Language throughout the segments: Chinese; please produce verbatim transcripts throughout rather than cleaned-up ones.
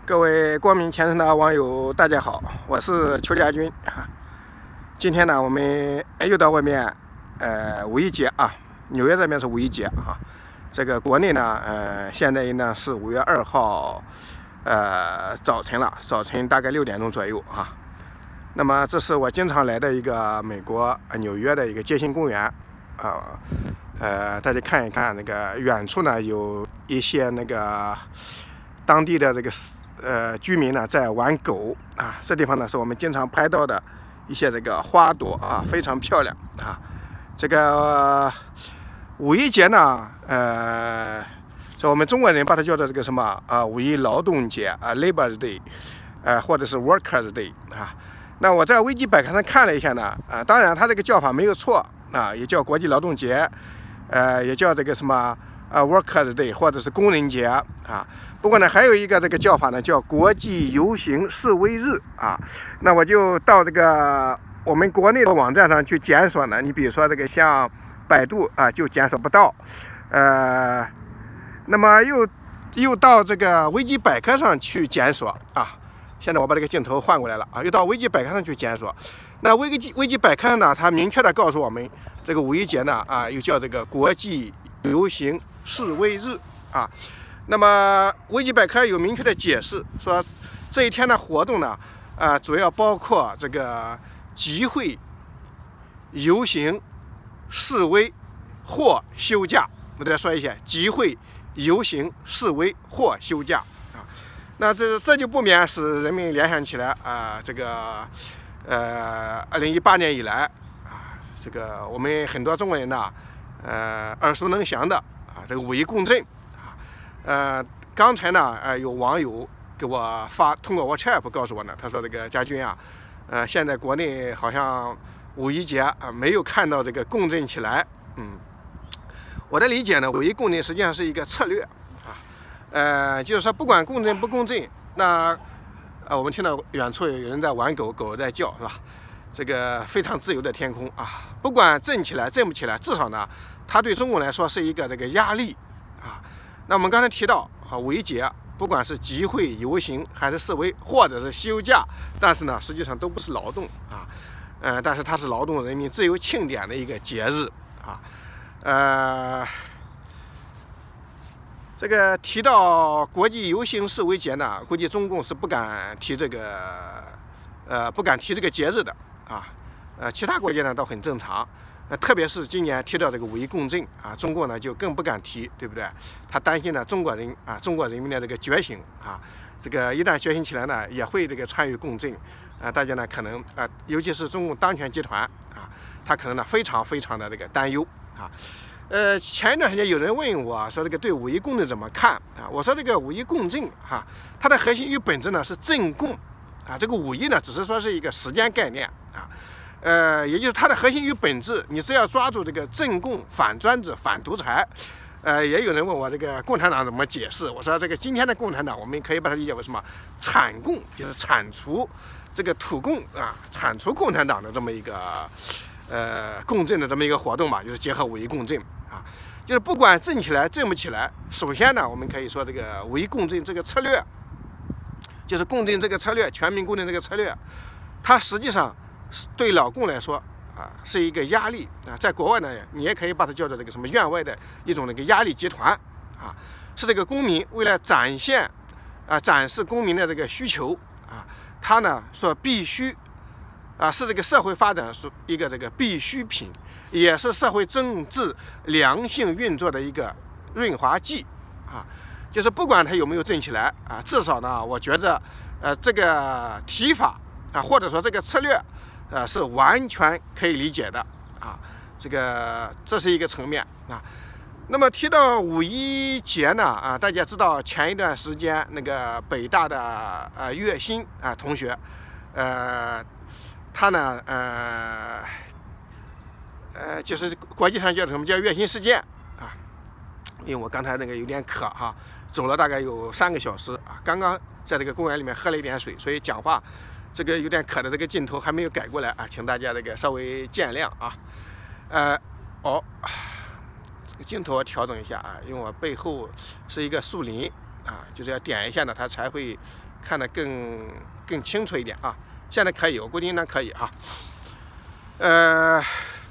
各位光明前程的网友，大家好，我是邱家军啊。今天呢，我们又到外面，呃，五一节啊，纽约这边是五一节啊。这个国内呢，呃，现在呢是五月二号，呃，早晨了，早晨大概六点钟左右啊。那么这是我经常来的一个美国纽约的一个街心公园啊。呃，大家看一看，那个远处呢有一些那个当地的这个呃居民呢在玩狗啊。这地方呢是我们经常拍到的一些这个花朵啊，非常漂亮啊。这个、呃、五一节呢，呃，这我们中国人把它叫做这个什么啊、呃，五一劳动节啊 ，Labor Day， 呃，或者是 Workers Day 啊。那我在维基百科上看了一下呢，啊，当然它这个叫法没有错啊，也叫国际劳动节。呃，也叫这个什么呃 Workers Day 或者是工人节啊。不过呢，还有一个这个叫法呢，叫国际游行示威日啊。那我就到这个我们国内的网站上去检索呢。你比如说这个像百度啊，就检索不到。呃，那么又又到这个维基百科上去检索啊。现在我把这个镜头换过来了啊，又到维基百科上去检索。那维基维基百科呢，它明确的告诉我们，这个五一节呢，啊，又叫这个国际游行示威日啊。那么维基百科有明确的解释，说这一天的活动呢，啊，主要包括这个集会、游行、示威或休假。我再说一下，集会、游行、示威或休假啊。那这这就不免使人们联想起来啊，这个。呃，二零一八年以来啊，这个我们很多中国人呢，呃，耳熟能详的啊，这个五一共振啊，呃，刚才呢，呃，有网友给我发通过 WhatsApp 告诉我呢，他说这个家军啊，呃，现在国内好像五一节啊没有看到这个共振起来，嗯，我的理解呢，五一共振实际上是一个策略啊，呃，就是说不管共振不共振，那。啊，我们听到远处有人在玩狗，狗在叫，是吧？这个非常自由的天空啊，不管振起来振不起来，至少呢，它对中国来说是一个这个压力啊。那我们刚才提到啊，五一节不管是集会、游行，还是示威，或者是休假，但是呢，实际上都不是劳动啊，呃，但是它是劳动人民自由庆典的一个节日啊，呃。这个提到国际游行示威节呢，估计中共是不敢提这个，呃，不敢提这个节日的啊。呃，其他国家呢倒很正常，呃，特别是今年提到这个五一共振啊，中国呢就更不敢提，对不对？他担心呢中国人啊，中国人民的这个觉醒啊，这个一旦觉醒起来呢，也会这个参与共振啊。大家呢可能啊，尤其是中共当权集团啊，他可能呢非常非常的这个担忧啊。呃，前一段时间有人问我说，这个对五一共振怎么看啊？我说这个五一共振哈，它的核心与本质呢是正共啊。这个五一呢，只是说是一个时间概念啊，呃，也就是它的核心与本质，你是要抓住这个正共、反专制、反独裁。呃，也有人问我这个共产党怎么解释，我说这个今天的共产党，我们可以把它理解为什么铲共，就是铲除这个土共啊，铲除共产党的这么一个呃共振的这么一个活动吧，就是结合五一共振。啊，就是不管振起来振不起来，首先呢，我们可以说这个五一共振这个策略，就是共振这个策略，全民共振这个策略，它实际上对老共来说啊是一个压力啊。在国外呢，你也可以把它叫做这个什么院外的一种那个压力集团啊，是这个公民为了展现啊展示公民的这个需求啊，他呢说必须啊是这个社会发展是一个这个必需品。也是社会政治良性运作的一个润滑剂啊，就是不管它有没有振起来啊，至少呢，我觉着呃这个提法啊，或者说这个策略，呃是完全可以理解的啊，这个这是一个层面啊。那么提到五一节呢啊，大家知道前一段时间那个北大的呃岳鑫啊同学，呃他呢呃。呃，就是国际上叫什么叫岳鑫事件啊？因为我刚才那个有点渴哈，走了大概有三个小时啊，刚刚在这个公园里面喝了一点水，所以讲话这个有点渴的这个镜头还没有改过来啊，请大家这个稍微见谅啊。呃，哦，这个镜头我调整一下啊，因为我背后是一个树林啊，就是要点一下呢，它才会看得更更清楚一点啊。现在可以，我估计应该可以啊。呃，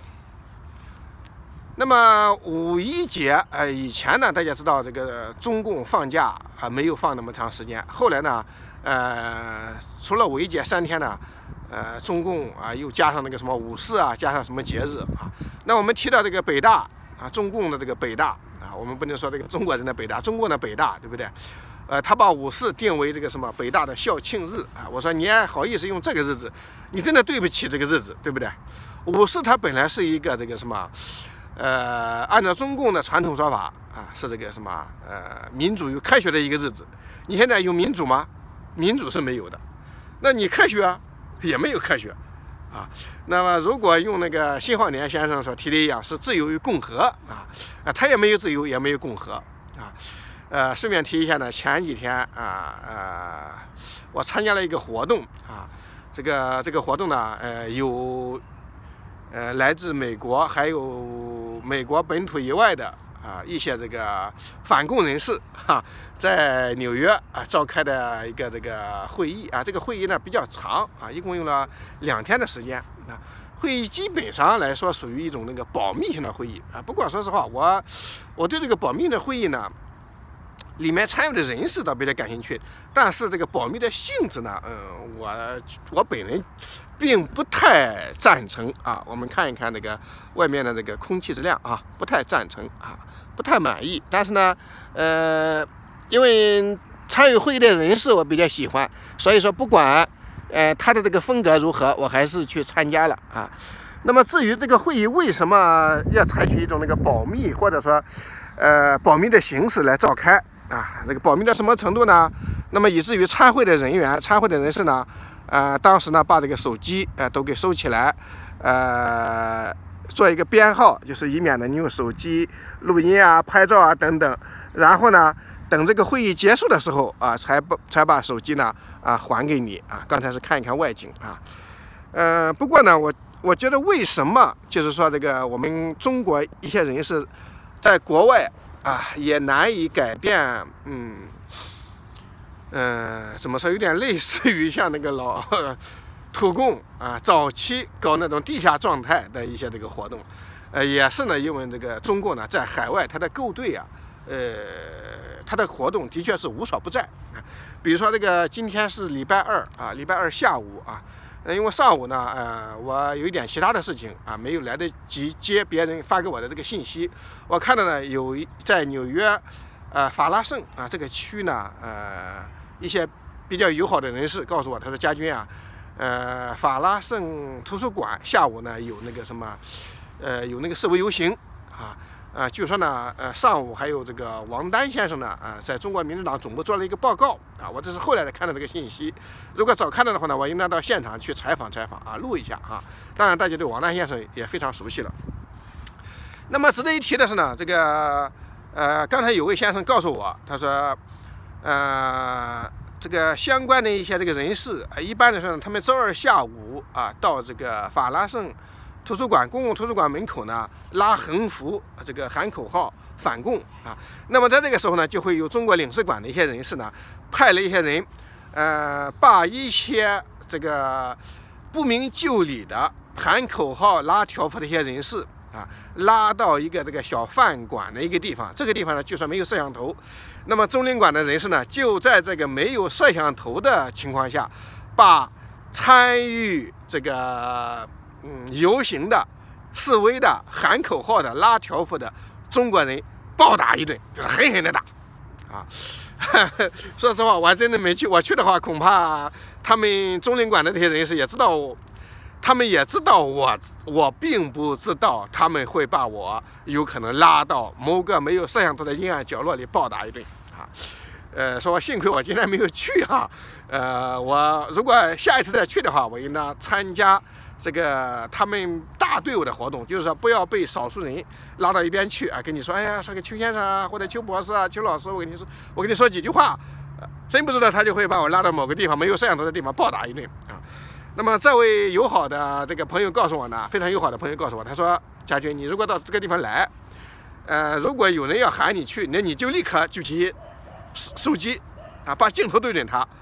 那么五一节呃以前呢，大家知道这个中共放假啊、呃、没有放那么长时间，后来呢，呃，除了五一节三天呢。呃，中共啊，又加上那个什么五四啊，加上什么节日啊？那我们提到这个北大啊，中共的这个北大啊，我们不能说这个中国人的北大，中共的北大，对不对？呃，他把五四定为这个什么北大的校庆日啊。我说你还好意思用这个日子，你真的对不起这个日子，对不对？五四它本来是一个这个什么，呃，按照中共的传统说法啊，是这个什么呃民主与科学的一个日子。你现在有民主吗？民主是没有的。那你科学啊？也没有科学，啊，那么如果用那个辛浩年先生所提的一样，是自由与共和啊，啊，他也没有自由，也没有共和啊，呃，顺便提一下呢，前几天啊，呃，我参加了一个活动啊，这个这个活动呢，呃，有呃来自美国，还有美国本土以外的啊一些这个反共人士哈。在纽约啊召开的一个这个会议啊，这个会议呢比较长啊，一共用了两天的时间啊。会议基本上来说属于一种那个保密性的会议啊。不过说实话，我我对这个保密的会议呢，里面参与的人士倒比较感兴趣，但是这个保密的性质呢，嗯，我我本人并不太赞成啊。我们看一看这个外面的这个空气质量啊，不太赞成啊，不太满意。但是呢，呃。因为参与会议的人士我比较喜欢，所以说不管呃他的这个风格如何，我还是去参加了啊。那么至于这个会议为什么要采取一种那个保密或者说呃保密的形式来召开啊？这个保密到什么程度呢？那么以至于参会的人员、参会的人士呢，呃当时呢把这个手机呃都给收起来，呃做一个编号，就是以免呢你用手机录音啊、拍照啊等等，然后呢。等这个会议结束的时候啊，才把才把手机呢啊还给你啊。刚才是看一看外景啊，呃，不过呢，我我觉得为什么就是说这个我们中国一些人士在国外啊也难以改变，嗯嗯、呃，怎么说，有点类似于像那个老土共啊早期搞那种地下状态的一些这个活动，呃，也是呢，因为这个中共呢在海外它的构队啊。呃，他的活动的确是无所不在啊。比如说这个今天是礼拜二啊，礼拜二下午啊，因为上午呢，呃，我有一点其他的事情啊，没有来得及接别人发给我的这个信息。我看到呢，有在纽约，呃，法拉盛啊这个区呢，呃，一些比较友好的人士告诉我，他说：“家军啊，呃，法拉盛图书馆下午呢有那个什么，呃，有那个示威游行啊。”啊，据说呢，呃，上午还有这个王丹先生呢，啊，在中国民主党总部做了一个报告啊，我这是后来才看到这个信息。如果早看到的话呢，我应该到现场去采访采访啊，录一下啊。当然，大家对王丹先生也非常熟悉了。那么值得一提的是呢，这个呃，刚才有位先生告诉我，他说，呃，这个相关的一些这个人士，呃、一般来说呢，他们周二下午啊，到这个法拉盛。图书馆公共图书馆门口呢，拉横幅，这个喊口号反共啊。那么在这个时候呢，就会有中国领事馆的一些人士呢，派了一些人，呃，把一些这个不明就里的喊口号、拉条幅的一些人士啊，拉到一个这个小饭馆的一个地方。这个地方呢，据说没有摄像头。那么中领馆的人士呢，就在这个没有摄像头的情况下，把参与这个。嗯，游行的、示威的、喊口号的、拉条幅的中国人暴打一顿，就是狠狠的打，啊！说实话，我还真的没去。我去的话，恐怕他们中领馆的这些人士也知道，他们也知道我，我并不知道他们会把我有可能拉到某个没有摄像头的阴暗角落里暴打一顿啊！呃，说幸亏我今天没有去哈。呃，我如果下一次再去的话，我应当参加。这个他们大队伍的活动，就是说不要被少数人拉到一边去啊，跟你说，哎呀，说个邱先生啊，或者邱博士啊、邱老师，我跟你说，我跟你说几句话，呃、真不知道他就会把我拉到某个地方没有摄像头的地方暴打一顿啊。那么这位友好的这个朋友告诉我呢，非常友好的朋友告诉我，他说：“家军，你如果到这个地方来，呃，如果有人要喊你去，那你就立刻举起手机啊，把镜头对准他。”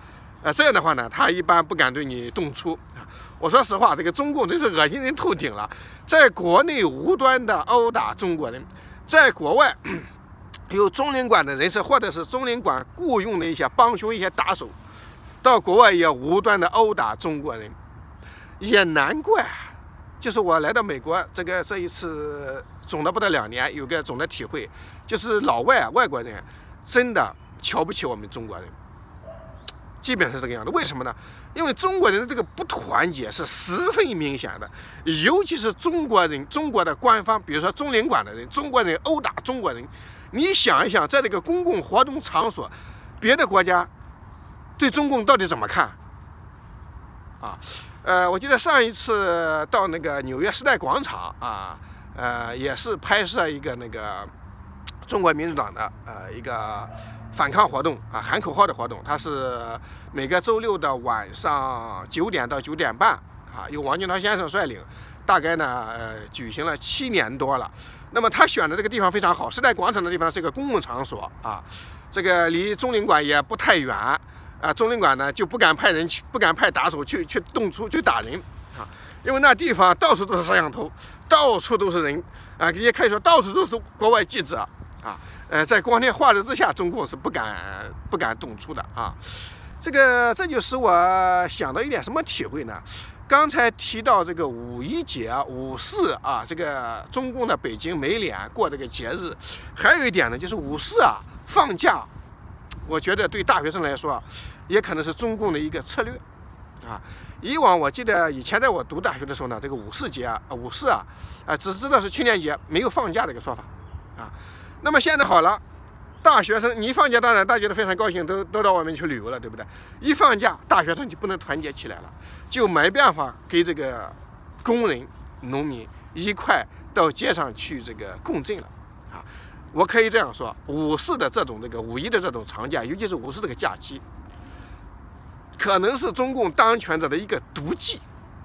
呃，这样的话呢，他一般不敢对你动粗。我说实话，这个中共真是恶心人透顶了，在国内无端的殴打中国人，在国外有中领馆的人士或者是中领馆雇佣的一些帮凶、一些打手，到国外也无端的殴打中国人，也难怪。就是我来到美国，这个这一次总的不到两年，有个总的体会，就是老外外国人真的瞧不起我们中国人。基本是这个样子，为什么呢？因为中国人的这个不团结是十分明显的，尤其是中国人，中国的官方，比如说中领馆的人，中国人殴打中国人，你想一想，在这个公共活动场所，别的国家对中共到底怎么看？啊，呃，我记得上一次到那个纽约时代广场啊，呃，也是拍摄一个那个中国民主党的呃一个反抗活动啊，喊口号的活动，它是每个周六的晚上九点到九点半啊，由王金涛先生率领，大概呢呃举行了七年多了。那么他选的这个地方非常好，时代广场的地方是个公共场所啊，这个离中领馆也不太远啊，中领馆呢就不敢派人去，不敢派打手去去动粗去打人啊，因为那地方到处都是摄像头，到处都是人啊，也可以说到处都是国外记者啊。呃，在光天化日之下，中共是不敢不敢动粗的啊。这个这就使我想到一点什么体会呢？刚才提到这个五一节、五四啊，这个中共的北京没脸过这个节日，还有一点呢，就是五四啊放假，我觉得对大学生来说，也可能是中共的一个策略啊。以往我记得以前在我读大学的时候呢，这个五四节啊、五四啊，啊只知道是青年节，没有放假的一个说法啊。那么现在好了，大学生你一放假，当然大家都非常高兴，都都到外面去旅游了，对不对？一放假，大学生就不能团结起来了，就没办法给这个工人、农民一块到街上去这个共振了啊！我可以这样说，五四的这种这个五一的这种长假，尤其是五四这个假期，可能是中共当权者的一个毒计，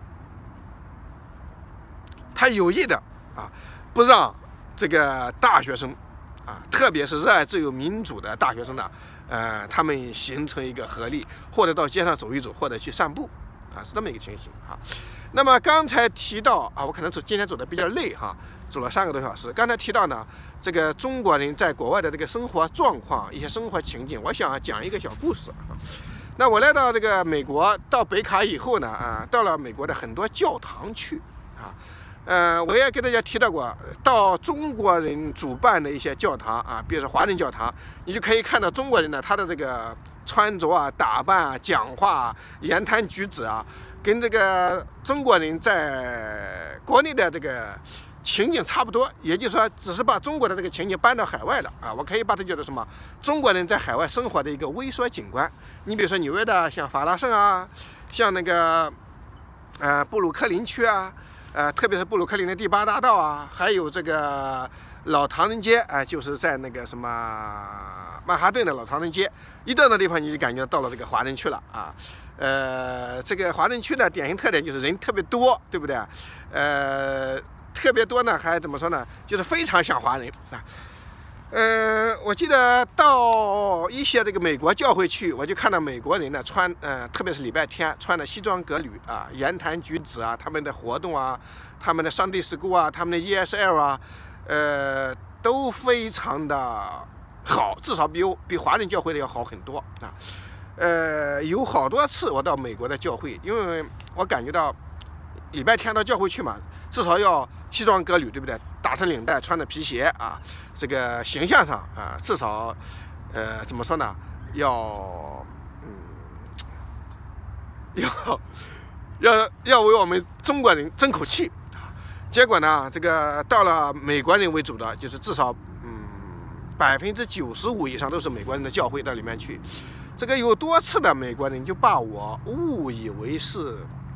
他有意的啊，不让这个大学生。啊，特别是热爱自由民主的大学生呢，呃，他们形成一个合力，或者到街上走一走，或者去散步，啊，是这么一个情形啊。那么刚才提到啊，我可能走今天走的比较累哈，走了三个多小时。刚才提到呢，这个中国人在国外的这个生活状况、一些生活情景，我想讲一个小故事啊。那我来到这个美国，到北卡以后呢，啊，到了美国的很多教堂去啊。呃，我也给大家提到过，到中国人主办的一些教堂啊，比如说华人教堂，你就可以看到中国人呢，他的这个穿着啊、打扮啊、讲话啊、言谈举止啊，跟这个中国人在国内的这个情景差不多。也就是说，只是把中国的这个情景搬到海外了啊。我可以把它叫做什么？中国人在海外生活的一个微缩景观。你比如说纽约的像法拉盛啊，像那个呃布鲁克林区啊。呃，特别是布鲁克林的第八大道啊，还有这个老唐人街啊、呃，就是在那个什么曼哈顿的老唐人街，一到那地方你就感觉到了这个华人区了啊。呃，这个华人区的典型特点就是人特别多，对不对？呃，特别多呢，还怎么说呢？就是非常像华人啊。呃，我记得到一些这个美国教会去，我就看到美国人呢穿，呃，特别是礼拜天穿的西装革履啊，言谈举止啊，他们的活动啊，他们的Sunday School啊，他们的 E S L 啊，呃，都非常的好，至少比比华人教会的要好很多啊。呃，有好多次我到美国的教会，因为我感觉到礼拜天到教会去嘛，至少要西装革履，对不对？打成领带，穿着皮鞋啊，这个形象上啊，至少，呃，怎么说呢？要，嗯，要，要要为我们中国人争口气啊。结果呢，这个到了美国人为主的，就是至少，嗯，百分之九十五以上都是美国人的教会到里面去。这个有多次的美国人就把我误以为是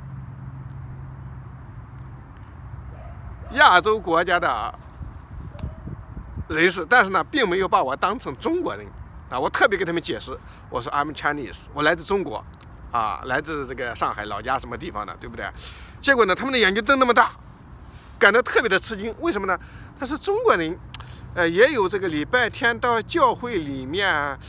亚洲国家的人士，但是呢，并没有把我当成中国人啊。我特别跟他们解释，我说 I'm Chinese， 我来自中国，啊，来自这个上海老家什么地方的，对不对？结果呢，他们的眼睛瞪那么大，感到特别的吃惊。为什么呢？他说中国人，呃，也有这个礼拜天到教会里面，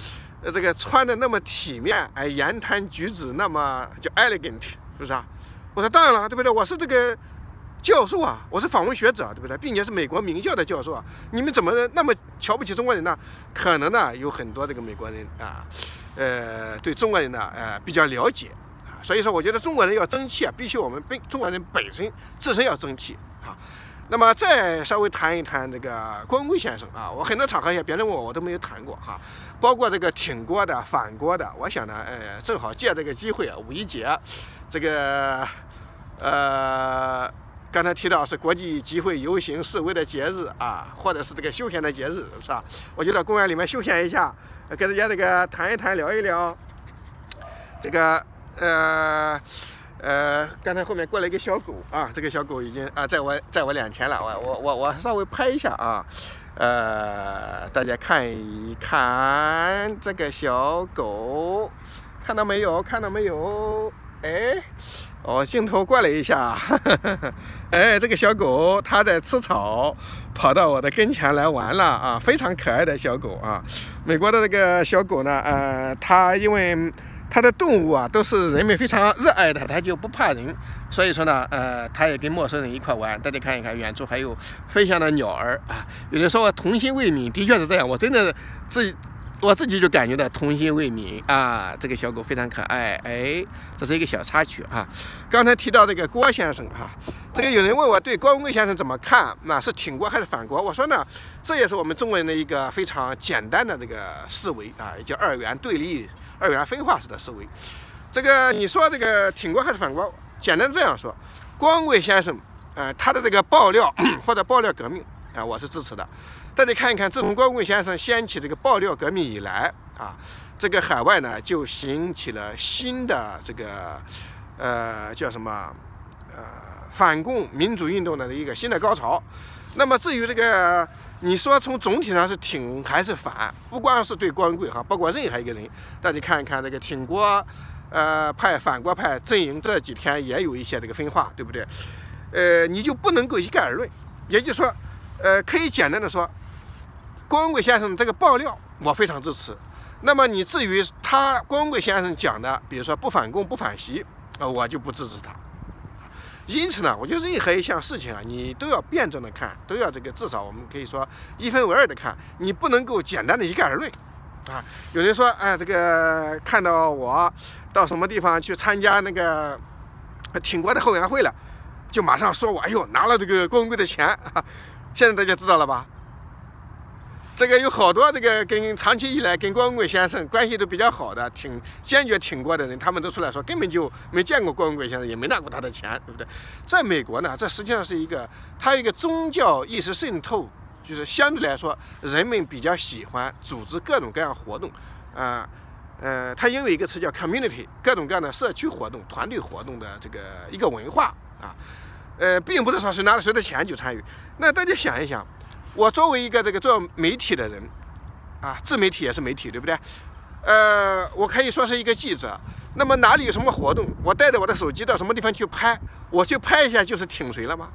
呃，这个穿的那么体面，哎，言谈举止那么叫 elegant， 是不是啊？我说当然了，对不对？我是这个教授啊，我是访问学者，对不对？并且是美国名校的教授啊，你们怎么那么瞧不起中国人呢？可能呢，有很多这个美国人啊，呃，对中国人呢，呃，比较了解啊，所以说，我觉得中国人要争气啊，必须我们本中国人本身自身要争气啊。那么再稍微谈一谈这个郭文贵先生啊，我很多场合下别人问我，我都没有谈过哈、啊，包括这个挺郭的、反郭的，我想呢，呃，正好借这个机会啊，五一节，这个，呃，刚才提到是国际集会、游行、示威的节日啊，或者是这个休闲的节日，是吧？我就到公园里面休闲一下，跟大家这个谈一谈、聊一聊，这个，呃。呃，刚才后面过来一个小狗啊，这个小狗已经啊，在我在我脸前了，我我我我稍微拍一下啊，呃，大家看一看这个小狗，看到没有？看到没有？哎，我镜头过来一下，呵呵哎，这个小狗它在吃草，跑到我的跟前来玩了啊，非常可爱的小狗啊。美国的这个小狗呢，呃，它因为它的动物啊，都是人们非常热爱的，它就不怕人，所以说呢，呃，它也跟陌生人一块玩。大家看一看，远处还有飞翔的鸟儿啊。有人说我童心未泯，的确是这样，我真的自己我自己就感觉到童心未泯啊。这个小狗非常可爱，哎，这是一个小插曲啊。刚才提到这个郭先生啊，这个有人问我对郭文贵先生怎么看，那是挺郭还是反郭？我说呢，这也是我们中国人的一个非常简单的这个思维啊，也叫二元对立。二元分化式的思维，这个你说这个挺郭还是反郭？简单这样说，郭文贵先生，呃，他的这个爆料或者爆料革命啊、呃，我是支持的。大家看一看，自从郭文贵先生掀起这个爆料革命以来啊，这个海外呢就兴起了新的这个呃叫什么呃反共民主运动的一个新的高潮。那么至于这个。你说从总体上是挺还是反？不光是对郭文贵哈，包括任何一个人，大家看一看这个挺郭，呃派、反郭派阵营这几天也有一些这个分化，对不对？呃，你就不能够一概而论。也就是说，呃，可以简单的说，郭文贵先生这个爆料我非常支持。那么你至于他郭文贵先生讲的，比如说不反共不反习，呃，我就不支持他。因此呢，我觉得任何一项事情啊，你都要辩证的看，都要这个至少我们可以说一分为二的看，你不能够简单的一概而论，啊。有人说，哎，这个看到我到什么地方去参加那个挺郭的后援会了，就马上说我，哎呦，拿了这个郭文贵的钱，啊。现在大家知道了吧？这个有好多这个跟长期以来跟郭文贵先生关系都比较好的、挺坚决挺郭的人，他们都出来说根本就没见过郭文贵先生，也没拿过他的钱，对不对？在美国呢，这实际上是一个它有一个宗教意识渗透，就是相对来说人们比较喜欢组织各种各样活动，啊呃，它因为一个词叫 community， 各种各样的社区活动、团队活动的这个一个文化啊，呃，并不是说谁拿了谁的钱就参与。那大家想一想。我作为一个这个做媒体的人，啊，自媒体也是媒体，对不对？呃，我可以说是一个记者。那么哪里有什么活动，我带着我的手机到什么地方去拍，我去拍一下就是挺谁了吗？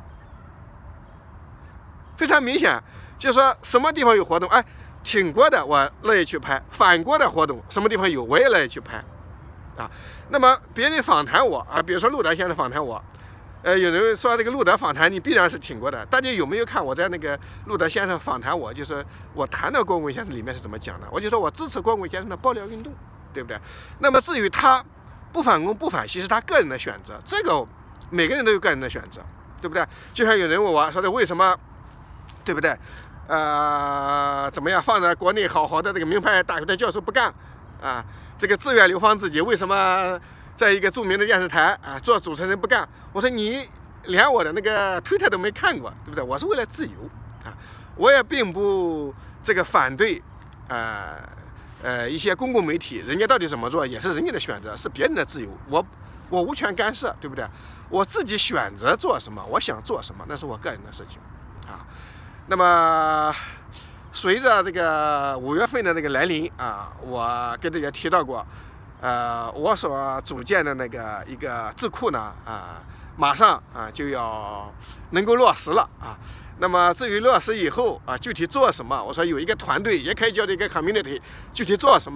非常明显，就是说什么地方有活动，哎，挺郭的我乐意去拍，反郭的活动什么地方有我也乐意去拍，啊。那么别人访谈我啊，比如说陆德先生访谈我。呃，有人说这个路德访谈你必然是挺郭的，大家有没有看我在那个路德先生访谈我，就是我谈到郭文贵先生里面是怎么讲的？我就说我支持郭文贵先生的爆料运动，对不对？那么至于他不反共不反习是他个人的选择，这个每个人都有个人的选择，对不对？就像有人问我说的为什么，对不对？呃，怎么样放在国内好好的这个名牌大学的教授不干啊？这个自愿流放自己，为什么？在一个著名的电视台啊，做主持人不干。我说你连我的那个推特都没看过，对不对？我是为了自由啊，我也并不这个反对，呃呃一些公共媒体，人家到底怎么做也是人家的选择，是别人的自由，我我无权干涉，对不对？我自己选择做什么，我想做什么，那是我个人的事情啊。那么随着这个五月份的这个来临啊，我跟大家提到过。呃，我所组建的那个一个智库呢，啊，马上啊就要能够落实了啊。那么至于落实以后啊，具体做什么，我说有一个团队，也可以叫做一个 community， 具体做什么，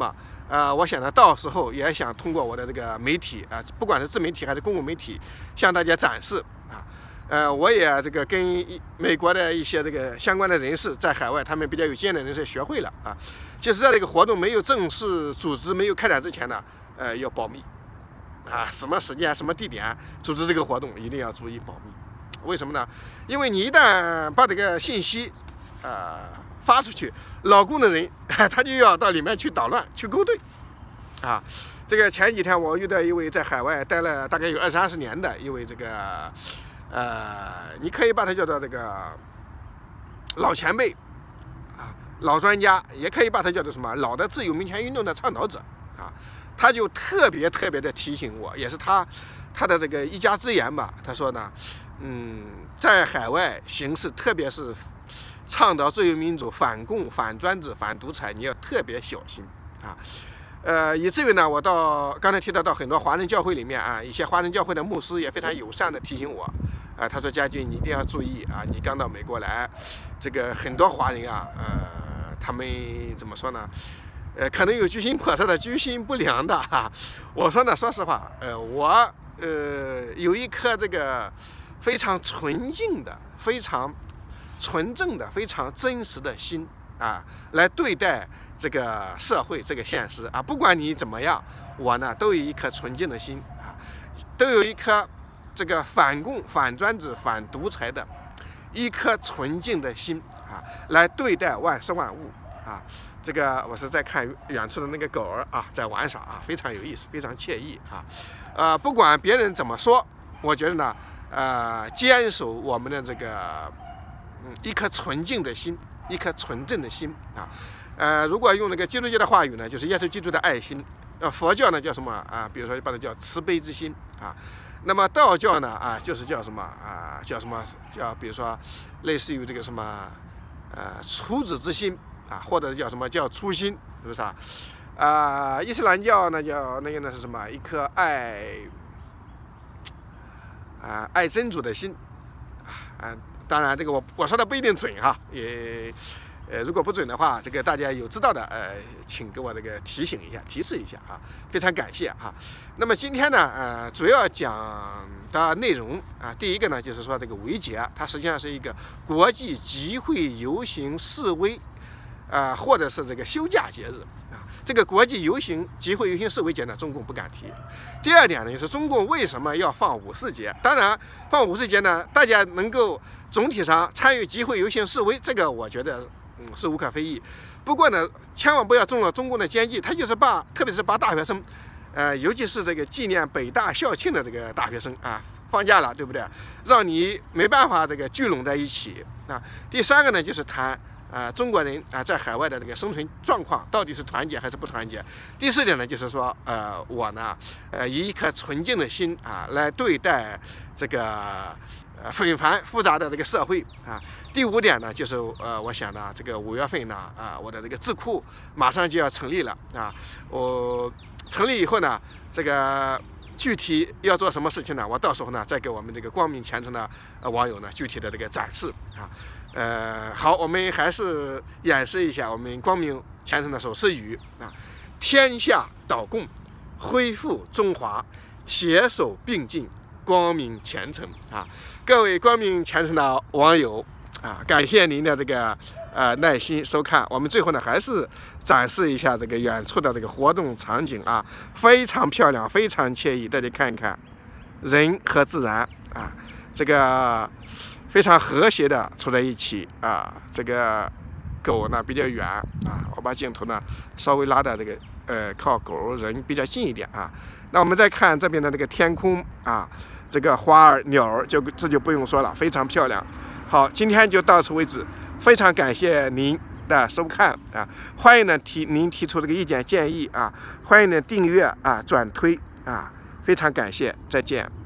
呃，我想呢，到时候也想通过我的这个媒体啊、呃，不管是自媒体还是公共媒体，向大家展示啊。呃，我也这个跟美国的一些这个相关的人士在海外，他们比较有经验的人士学会了啊，就是在这个活动没有正式组织、没有开展之前呢，呃，要保密啊，什么时间、什么地点组织这个活动，一定要注意保密。为什么呢？因为你一旦把这个信息，呃，发出去，老公的人他就要到里面去捣乱、去勾兑，啊，这个前几天我遇到一位在海外待了大概有二三十年的一位这个，呃，你可以把他叫做这个老前辈，啊，老专家，也可以把他叫做什么老的自由民权运动的倡导者，啊，他就特别特别的提醒我，也是他他的这个一家之言吧，他说呢。嗯，在海外行事，特别是倡导自由民主、反共、反专制、反独裁，你要特别小心啊。呃，以至于呢，我到刚才提到到很多华人教会里面啊，一些华人教会的牧师也非常友善的提醒我，啊，他说家军你一定要注意啊，你刚到美国来，这个很多华人啊，呃，他们怎么说呢？呃，可能有居心叵测的、居心不良的哈、啊。我说呢，说实话，呃，我呃有一颗这个。非常纯净的、非常纯正的、非常真实的心啊，来对待这个社会、这个现实啊。不管你怎么样，我呢都有一颗纯净的心啊，都有一颗这个反共、反专制、反独裁的一颗纯净的心啊，来对待万事万物啊。这个我是在看远处的那个狗儿啊，在玩耍啊，非常有意思，非常惬意啊。呃，不管别人怎么说，我觉得呢。呃，坚守我们的这个，嗯，一颗纯净的心，一颗纯正的心啊。呃，如果用那个基督教的话语呢，就是耶稣基督的爱心；呃，佛教呢叫什么啊？比如说把它叫慈悲之心啊。那么道教呢啊，就是叫什么啊？叫什么叫？比如说，类似于这个什么，呃，处子之心啊，或者叫什么叫初心，是不是啊？啊，伊斯兰教呢叫那个呢是什么？一颗爱。啊，爱真主的心，啊，当然这个我我说的不一定准哈，也，呃，如果不准的话，这个大家有知道的，呃，请给我这个提醒一下、提示一下啊，非常感谢哈。那么今天呢，呃，主要讲的内容啊，第一个呢就是说这个五一节，它实际上是一个国际集会、游行、示威，啊、呃，或者是这个休假节日。这个国际游行、集会、游行、示威节呢，中共不敢提。第二点呢，就是中共为什么要放五四节？当然，放五四节呢，大家能够总体上参与集会、游行、示威，这个我觉得嗯是无可非议。不过呢，千万不要中了中共的奸计，他就是把，特别是把大学生，呃，尤其是这个纪念北大校庆的这个大学生啊，放假了，对不对？让你没办法这个聚拢在一起啊。第三个呢，就是谈。啊、呃，中国人啊、呃，在海外的这个生存状况到底是团结还是不团结？第四点呢，就是说，呃，我呢，呃，以一颗纯净的心啊，来对待这个呃纷繁复杂的这个社会啊。第五点呢，就是呃，我想呢，这个五月份呢，啊、呃，我的这个智库马上就要成立了啊，我成立以后呢，这个。具体要做什么事情呢？我到时候呢再给我们这个光明虔诚的呃网友呢具体的这个展示啊。呃，好，我们还是演示一下我们光明虔诚的手势语啊：天下倒共，恢复中华，携手并进，光明虔诚啊！各位光明虔诚的网友啊，感谢您的这个呃耐心收看。我们最后呢还是展示一下这个远处的这个活动场景啊，非常漂亮，非常惬意。大家看一看，人和自然啊，这个非常和谐的处在一起啊。这个狗呢比较远啊，我把镜头呢稍微拉到这个呃靠狗人比较近一点啊。那我们再看这边的这个天空啊，这个花儿鸟儿就这就不用说了，非常漂亮。好，今天就到此为止，非常感谢您的收看啊！欢迎呢提您提出这个意见建议啊，欢迎呢订阅啊转推啊，非常感谢，再见。